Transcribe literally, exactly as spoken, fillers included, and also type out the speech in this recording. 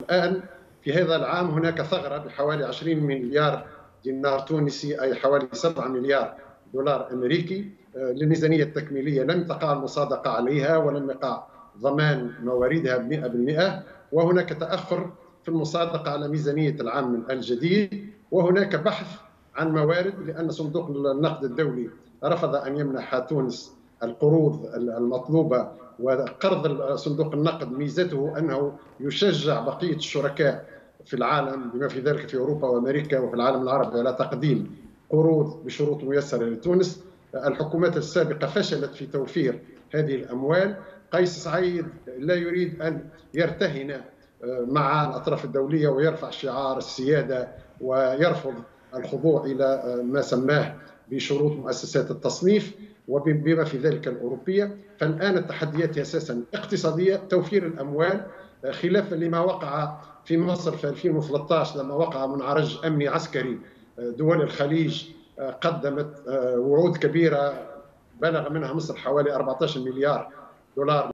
الآن في هذا العام هناك ثغرة بحوالي عشرين مليار دينار تونسي، أي حوالي سبعة مليار دولار أمريكي للميزانية التكميلية. لم تقع المصادقة عليها ولم يقع ضمان مواردها مئة بالمئة، وهناك تأخر في المصادقة على ميزانية العام الجديد، وهناك بحث عن موارد، لأن صندوق النقد الدولي رفض أن يمنح تونس القروض المطلوبة. وقرض صندوق النقد ميزته أنه يشجع بقية الشركاء في العالم بما في ذلك في أوروبا وأمريكا وفي العالم العربي على تقديم قروض بشروط ميسرة لتونس. الحكومات السابقة فشلت في توفير هذه الأموال. قيس سعيد لا يريد أن يرتهن مع الأطراف الدولية ويرفع شعار السيادة ويرفض الخضوع إلى ما سماه بشروط مؤسسات التصنيف وبما في ذلك الأوروبية. فالآن التحديات أساسا اقتصادية، توفير الأموال، خلافا لما وقع في مصر في ألفين وثلاثة عشر لما وقع منعرج أمني عسكري. دول الخليج قدمت وعود كبيرة بلغ منها مصر حوالي أربعة عشر مليار دولار